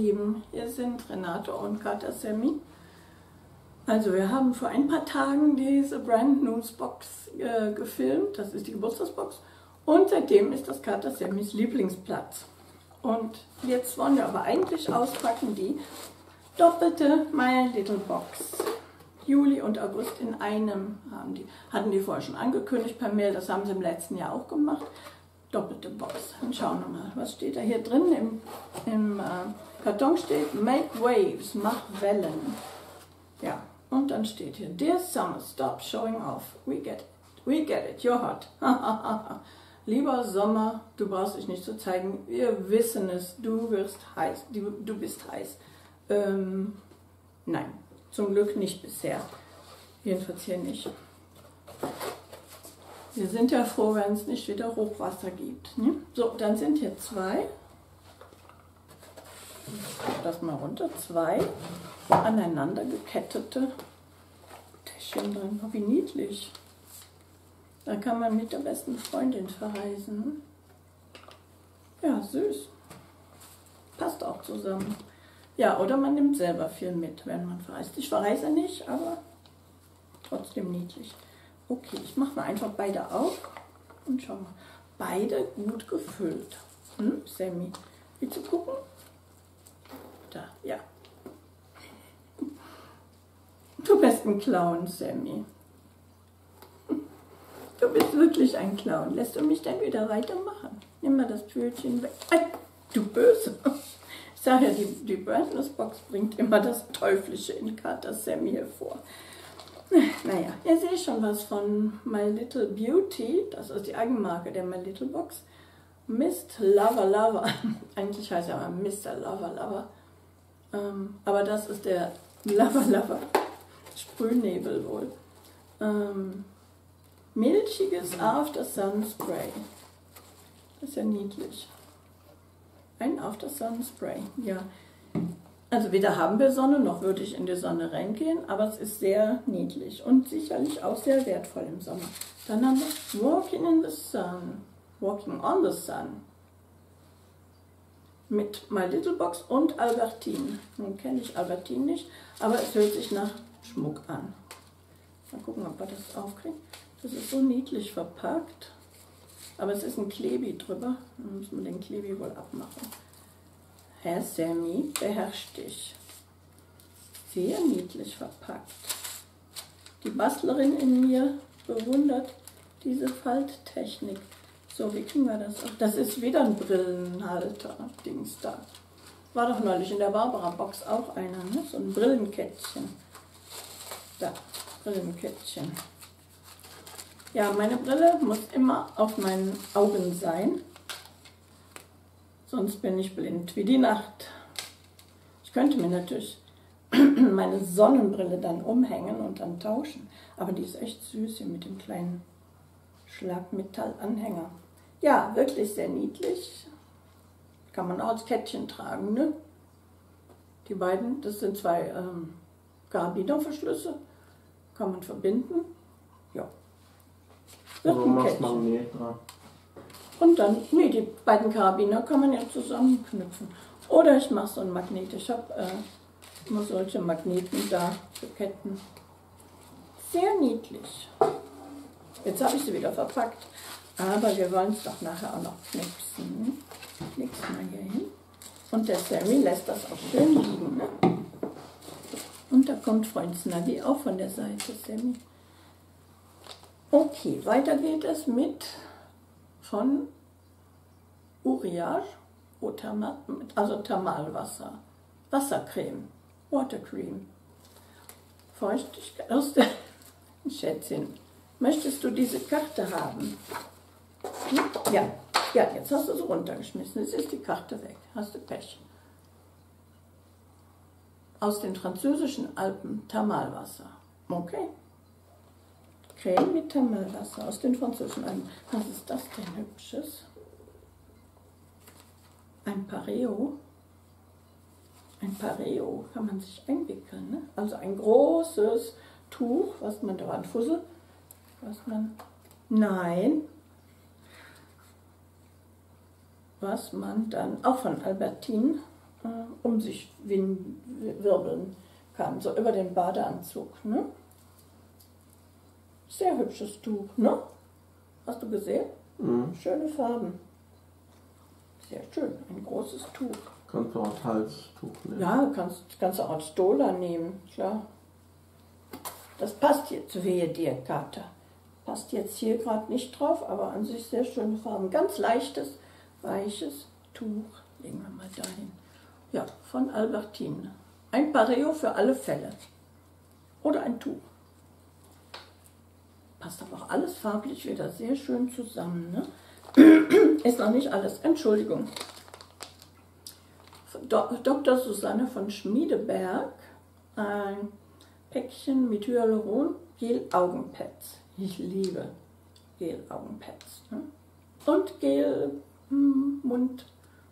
Lieben, hier sind Renate und Kater Sammy. Also wir haben vor ein paar Tagen diese Brand News Box gefilmt, das ist die Geburtstagsbox, und seitdem ist das Kater Sammys Lieblingsplatz. Und jetzt wollen wir aber eigentlich auspacken die doppelte My Little Box. Juli und August in einem hatten die vorher schon angekündigt per Mail, das haben sie im letzten Jahr auch gemacht. Doppelte Box. Dann schauen wir mal, was steht da hier drin. Im Karton steht Make Waves, mach Wellen. Ja, und dann steht hier Dear Summer, stop showing off. We get it, you're hot. Lieber Sommer, du brauchst dich nicht zu zeigen. Wir wissen es, du wirst heiß. Du bist heiß. Nein, zum Glück nicht bisher. Jedenfalls hier nicht. Wir sind ja froh, wenn es nicht wieder Hochwasser gibt. Ne? So, dann sind hier zwei. Das mal runter. Zwei aneinander gekettete Täschchen drin. Oh, wie niedlich. Da kann man mit der besten Freundin verreisen. Ja, süß. Passt auch zusammen. Ja, oder man nimmt selber viel mit, wenn man verreist. Ich verreise nicht, aber trotzdem niedlich. Okay, ich mache mal einfach beide auf und schau mal. Beide gut gefüllt. Sammy, willst du gucken? Da, ja. Du bist ein Clown, Sammy. Du bist wirklich ein Clown. Lässt du mich denn wieder weitermachen? Nimm mal das Pfötchen weg. Ei, du Böse. Ich sage ja, die Brand News Box bringt immer das Teuflische in Kater Sammy hervor. Naja, ihr seht schon was von My Little Beauty. Das ist die Eigenmarke der My Little Box. Mist Lover Lover. Eigentlich heißt er aber Mr. Lover Lover. Aber das ist der Lover Lover Sprühnebel wohl. Milchiges After Sun Spray. Das ist ja niedlich. Ein After Sun Spray, ja. Also weder haben wir Sonne, noch würde ich in die Sonne reingehen, aber es ist sehr niedlich und sicherlich auch sehr wertvoll im Sommer. Dann haben wir Walking in the Sun, Walking on the Sun. Mit My Little Box und Albertine. Nun kenne ich Albertine nicht, aber es hört sich nach Schmuck an. Mal gucken, ob wir das aufkriegen. Das ist so niedlich verpackt, aber es ist ein Klebi drüber. Dann müssen wir den Klebi wohl abmachen. Herr Sammy, beherrsch dich. Sehr niedlich verpackt. Die Bastlerin in mir bewundert diese Falttechnik. So, wie kriegen wir das auf? Das ist wieder ein Brillenhalter-Dings da. War doch neulich in der Barbara-Box auch einer, ne? So ein Brillenkettchen. Da, Brillenkettchen. Ja, meine Brille muss immer auf meinen Augen sein. Sonst bin ich blind wie die Nacht. Ich könnte mir natürlich meine Sonnenbrille dann umhängen und dann tauschen. Aber die ist echt süß hier mit dem kleinen Schlagmetallanhänger. Ja, wirklich sehr niedlich. Kann man auch als Kettchen tragen, ne? Die beiden, das sind zwei Karabinerverschlüsse. Kann man verbinden. Ja. Also machst Magnet dran. Und dann, nee, die beiden Karabiner kann man ja zusammenknüpfen. Oder ich mache so ein Magnet. Ich habe immer solche Magneten da für Ketten. Sehr niedlich. Jetzt habe ich sie wieder verpackt. Aber wir wollen es doch nachher auch noch knipsen. Knipsen wir hier hin. Und der Sammy lässt das auch schön liegen. Ne? Und da kommt Freund Snuggy auch von der Seite, Sammy. Okay, weiter geht es mit von Uriage, also Thermalwasser, Wassercreme, Watercreme, Feuchtigkeit aus der Schätzchen. Möchtest du diese Karte haben? Ja, jetzt hast du es runtergeschmissen, jetzt ist die Karte weg, hast du Pech. Aus den französischen Alpen, Thermalwasser, okay. Creme mit Thermalwasser aus den französischen Alpen. Was ist das denn Hübsches? Ein Pareo. Ein Pareo kann man sich einwickeln. Ne? Also ein großes Tuch, was man da anfusselt. Nein. Was man dann, auch von Albertine, um sich wirbeln kann, so über den Badeanzug. Ne? Sehr hübsches Tuch, ne? Hast du gesehen? Mhm. Schöne Farben. Sehr schön, ein großes Tuch. Kannst du als Halstuch nehmen. Ja, kannst du auch als Stola nehmen, klar. Das passt jetzt, wehe dir, Kater. Passt jetzt hier gerade nicht drauf, aber an sich sehr schöne Farben. Ganz leichtes, weiches Tuch. Legen wir mal dahin. Ja, von Albertine. Ein Pareo für alle Fälle. Oder ein Tuch. Passt aber auch alles farblich wieder sehr schön zusammen. Ne? Ist noch nicht alles. Entschuldigung. Dr. Susanne von Schmiedeberg. Ein Päckchen mit Hyaluron Gel-Augenpads. Ich liebe Gel-Augenpads. Ne? Und Gel-Mundmasken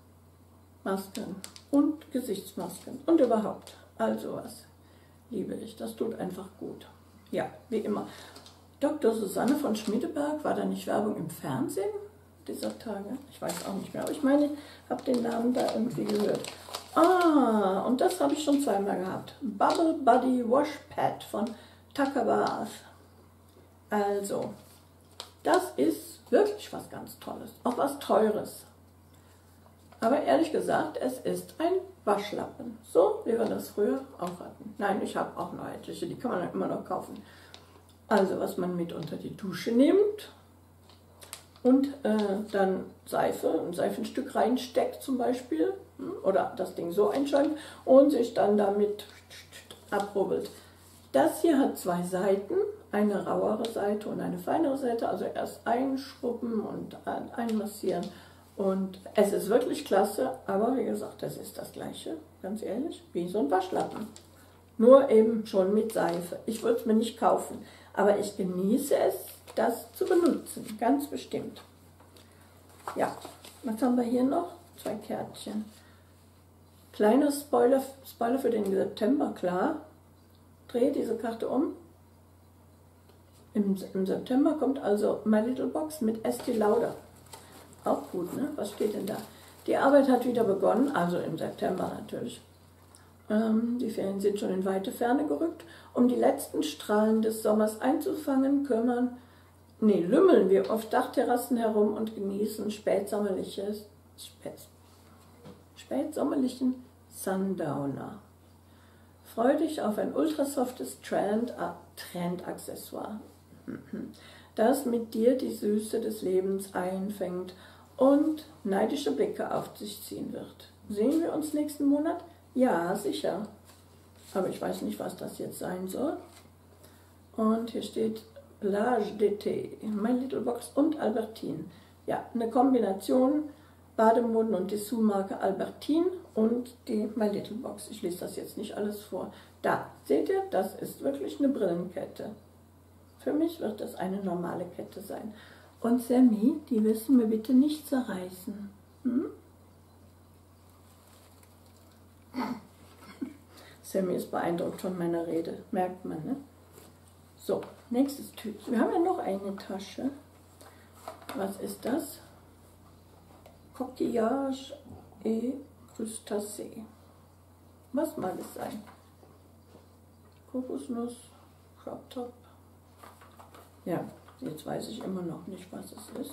und Gesichtsmasken und überhaupt. Also was liebe ich. Das tut einfach gut. Ja, wie immer. Dr. Susanne von Schmiedeberg, war da nicht Werbung im Fernsehen dieser Tage? Ich weiß auch nicht mehr, aber ich meine, ich habe den Namen da irgendwie gehört. Ah, und das habe ich schon zweimal gehabt. Bubble Buddy Wash Pad von Takabath. Also, das ist wirklich was ganz Tolles, auch was Teures. Aber ehrlich gesagt, es ist ein Waschlappen, so wie wir das früher auch hatten. Nein, ich habe auch noch etliche, die kann man immer noch kaufen. Also, was man mit unter die Dusche nimmt und dann Seife, ein Seifenstück reinsteckt zum Beispiel, oder das Ding so einschäumt und sich dann damit abrubbelt. Das hier hat zwei Seiten, eine rauere Seite und eine feinere Seite, also erst einschrubben und einmassieren. Und es ist wirklich klasse, aber wie gesagt, das ist das Gleiche, ganz ehrlich, wie so ein Waschlappen. Nur eben schon mit Seife. Ich würde es mir nicht kaufen, aber ich genieße es, das zu benutzen, ganz bestimmt. Ja, was haben wir hier noch? Zwei Kärtchen. Kleiner Spoiler für den September, klar. Drehe diese Karte um. Im September kommt also My Little Box mit Estee Lauder. Auch gut, ne? Was steht denn da? Die Arbeit hat wieder begonnen, also im September natürlich. Die Ferien sind schon in weite Ferne gerückt. Um die letzten Strahlen des Sommers einzufangen, lümmeln wir auf Dachterrassen herum und genießen spätsommerlichen Sundowner. Freu dich auf ein ultrasoftes Trend-Accessoire, das mit dir die Süße des Lebens einfängt und neidische Blicke auf sich ziehen wird. Sehen wir uns nächsten Monat? Ja, sicher. Aber ich weiß nicht, was das jetzt sein soll. Und hier steht Plage d'été, My Little Box und Albertine. Ja, eine Kombination Bademoden und Dessous-Marke Albertine und die My Little Box. Ich lese das jetzt nicht alles vor. Da, seht ihr, das ist wirklich eine Brillenkette. Für mich wird das eine normale Kette sein. Und Sammy, die müssen wir bitte nicht zerreißen. Sammy ist beeindruckt von meiner Rede, merkt man, ne? So, nächstes Tütchen. Wir haben ja noch eine Tasche. Was ist das? Coquillage et Crustacé. Was mag es sein? Kokosnuss, Crop Top. Ja, jetzt weiß ich immer noch nicht, was es ist.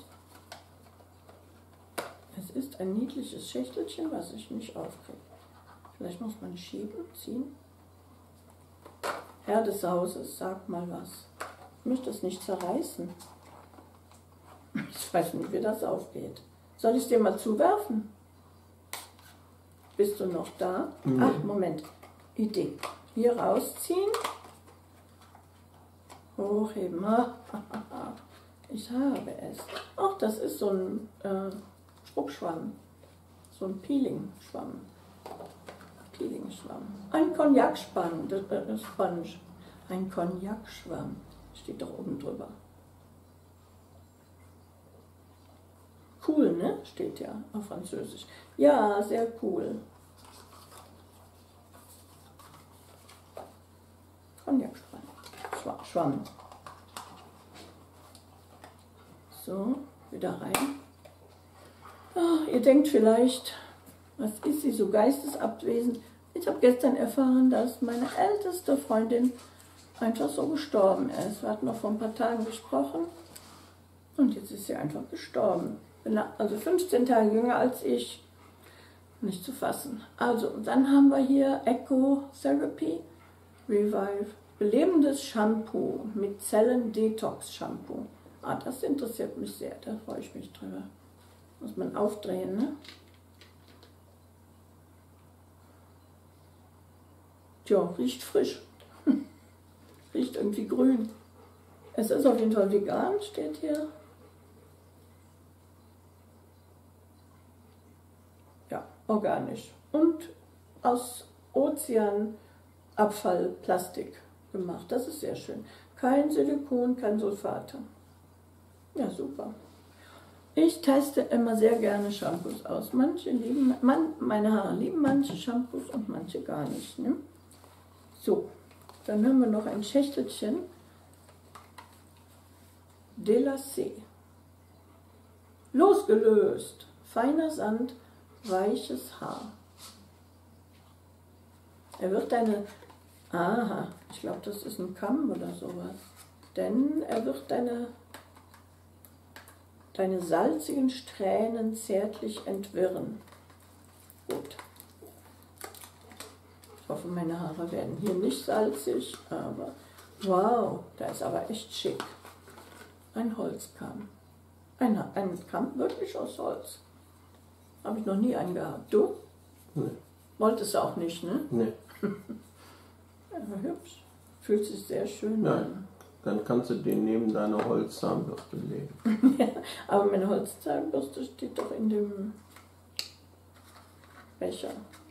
Es ist ein niedliches Schächtelchen, was ich nicht aufkriege. Vielleicht muss man schieben, ziehen. Herr des Hauses, sag mal was. Ich möchte es nicht zerreißen. Ich weiß nicht, wie das aufgeht. Soll ich es dir mal zuwerfen? Bist du noch da? Mhm. Ach, Moment. Idee. Hier rausziehen. Hochheben. Ich habe es. Ach, das ist so ein Schrubschwamm. So ein Peeling-Schwamm. Ein Cognac-Sponge. Ein Cognac-Schwamm. Steht doch oben drüber. Cool, ne? Steht ja auf Französisch. Ja, sehr cool. Cognac-Schwamm. So, wieder rein. Oh, ihr denkt vielleicht, Was ist sie so geistesabwesend? Ich habe gestern erfahren, dass meine älteste Freundin einfach so gestorben ist. Wir hatten noch vor ein paar Tagen gesprochen und jetzt ist sie einfach gestorben. Also 15 Tage jünger als ich. Nicht zu fassen. Also, dann haben wir hier Eco Therapy Revive. Belebendes Shampoo mit Zellen-Detox-Shampoo. Ah, das interessiert mich sehr, da freue ich mich drüber. Muss man aufdrehen, ne? Tja, riecht frisch. Riecht irgendwie grün. Es ist auf jeden Fall vegan, steht hier. Ja, organisch. Und aus Ozeanabfallplastik gemacht. Das ist sehr schön. Kein Silikon, kein Sulfate. Ja, super. Ich teste immer sehr gerne Shampoos aus. Manche lieben, meine Haare lieben manche Shampoos und manche gar nicht. Ne? So, dann haben wir noch ein Schächtelchen Delacé. Losgelöst. Feiner Sand, weiches Haar. Er wird aha, ich glaube, das ist ein Kamm oder sowas. Denn er wird deine salzigen Strähnen zärtlich entwirren. Gut. Ich hoffe, meine Haare werden hier nicht salzig, aber wow, der ist aber echt schick. Ein Holzkamm. Ein Kamm wirklich aus Holz. Habe ich noch nie einen gehabt. Du? Nee. Wolltest du auch nicht, ne? Nee. Aber hübsch. Fühlt sich sehr schön an. Dann kannst du den neben deine Holzzahnbürste legen. Ja, aber meine Holzzahnbürste steht doch in dem Becher.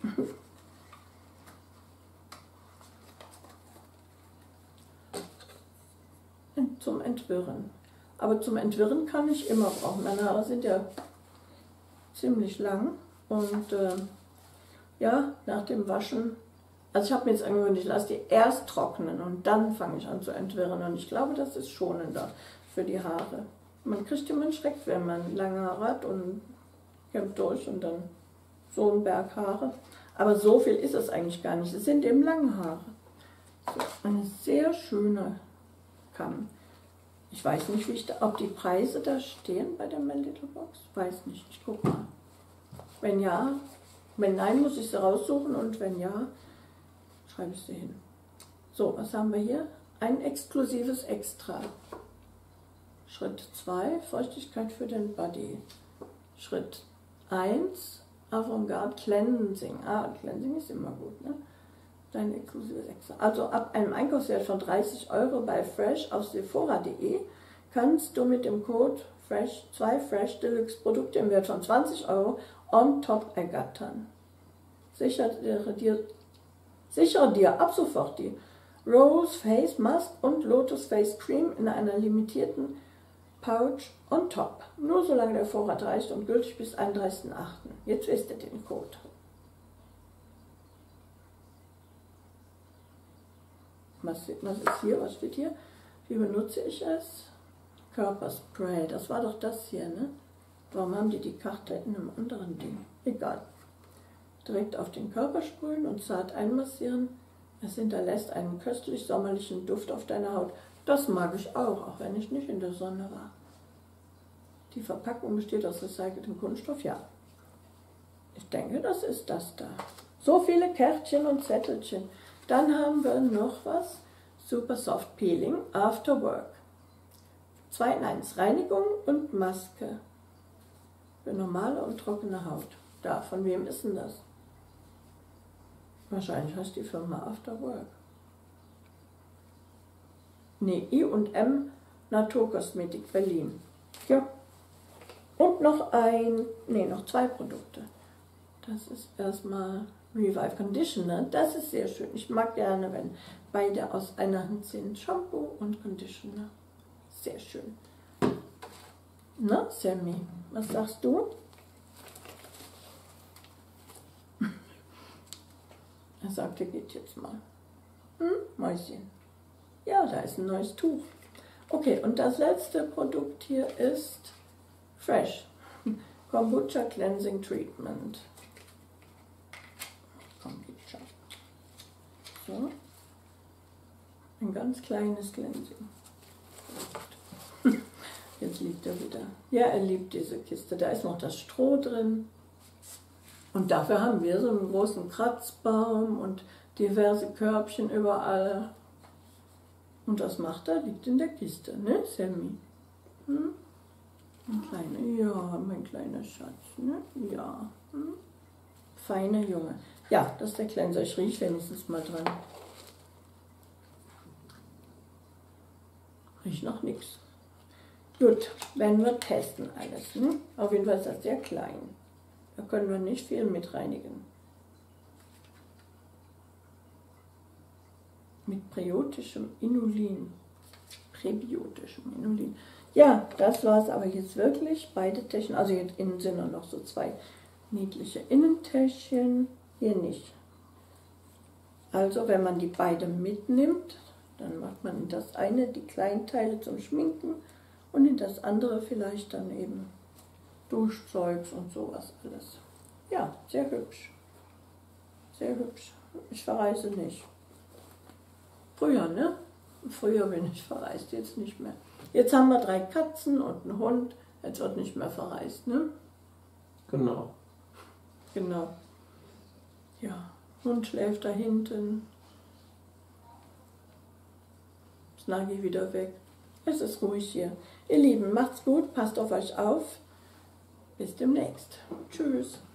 Zum Entwirren. Aber zum Entwirren kann ich immer brauchen. Meine Haare sind ja ziemlich lang und ja, nach dem Waschen, also ich habe mir jetzt angewöhnt, ich lasse die erst trocknen und dann fange ich an zu entwirren und ich glaube, das ist schonender für die Haare. Man kriegt immer einen Schreck, wenn man lange Haare hat und kämmt durch und dann so ein Berg Haare. Aber so viel ist es eigentlich gar nicht, es sind eben lange Haare. So, eine sehr schöne Kamm. Ich weiß nicht, ob die Preise da stehen bei der My Little Box. Weiß nicht, ich gucke mal. Wenn ja, wenn nein, muss ich sie raussuchen und wenn ja, schreibe ich sie hin. So, was haben wir hier? Ein exklusives Extra. Schritt 2, Feuchtigkeit für den Body. Schritt 1, Avantgarde Cleansing. Ah, Cleansing ist immer gut, ne? Dein exklusives Extra. Also ab einem Einkaufswert von 30 € bei Fresh auf sephora.de kannst du mit dem Code Fresh 2 Fresh Deluxe Produkte im Wert von 20 € on top ergattern. Sichere dir ab sofort die Rose Face Mask und Lotus Face Cream in einer limitierten Pouch on top. Nur solange der Vorrat reicht und gültig bis 31.08. Jetzt wisst ihr den Code. Was ist hier? Was steht hier? Wie benutze ich es? Körperspray. Das war doch das hier, ne? Warum haben die Karte in einem anderen Ding? Egal. Direkt auf den Körper sprühen und zart einmassieren. Es hinterlässt einen köstlich sommerlichen Duft auf deiner Haut. Das mag ich auch wenn ich nicht in der Sonne war. Die Verpackung besteht aus recyceltem Kunststoff, ja. Ich denke, das ist das da. So viele Kärtchen und Zettelchen. Dann haben wir noch was. Super Soft Peeling After Work. 2 in 1. Reinigung und Maske. Für normale und trockene Haut. Da, von wem ist denn das? Wahrscheinlich heißt die Firma After Work. Ne, I&M Naturkosmetik Berlin. Ja. Und noch noch 2 Produkte. Das ist erstmal Revive Conditioner. Das ist sehr schön. Ich mag gerne, wenn beide aus einer Hand sind. Shampoo und Conditioner. Sehr schön. Na, Sammy, was sagst du? Er sagt, er geht jetzt mal. Mäuschen. Ja, da ist ein neues Tuch. Okay, und das letzte Produkt hier ist Fresh. Kombucha Cleansing Treatment. So. Ein ganz kleines Glänzchen. Jetzt liegt er wieder. Ja, er liebt diese Kiste. Da ist noch das Stroh drin. Und dafür haben wir so einen großen Kratzbaum und diverse Körbchen überall. Und das macht er, liegt in der Kiste, ne, Sammy? Hm? Ja, mein kleiner Schatz, ne? Ja. Hm? Feiner Junge. Ja, das ist der Cleanser. Ich rieche wenigstens mal dran. Riecht noch nichts. Gut, werden wir testen alles. Ne? Auf jeden Fall ist das sehr klein. Da können wir nicht viel mit reinigen. Mit präbiotischem Inulin. Präbiotischem Inulin. Ja, das war es aber jetzt wirklich. Beide Täschchen. Also jetzt innen sind noch so zwei niedliche Innentäschchen. Hier nicht. Also wenn man die beide mitnimmt, dann macht man in das eine die kleinen Teile zum Schminken und in das andere vielleicht dann eben Duschzeugs und sowas alles. Ja, sehr hübsch. Sehr hübsch. Ich verreise nicht. Früher, ne? Früher bin ich verreist, jetzt nicht mehr. Jetzt haben wir 3 Katzen und einen Hund. Jetzt wird nicht mehr verreist, ne? Genau. Genau. Ja, Hund schläft da hinten. Snuggy wieder weg. Es ist ruhig hier. Ihr Lieben, macht's gut, passt auf euch auf. Bis demnächst. Tschüss.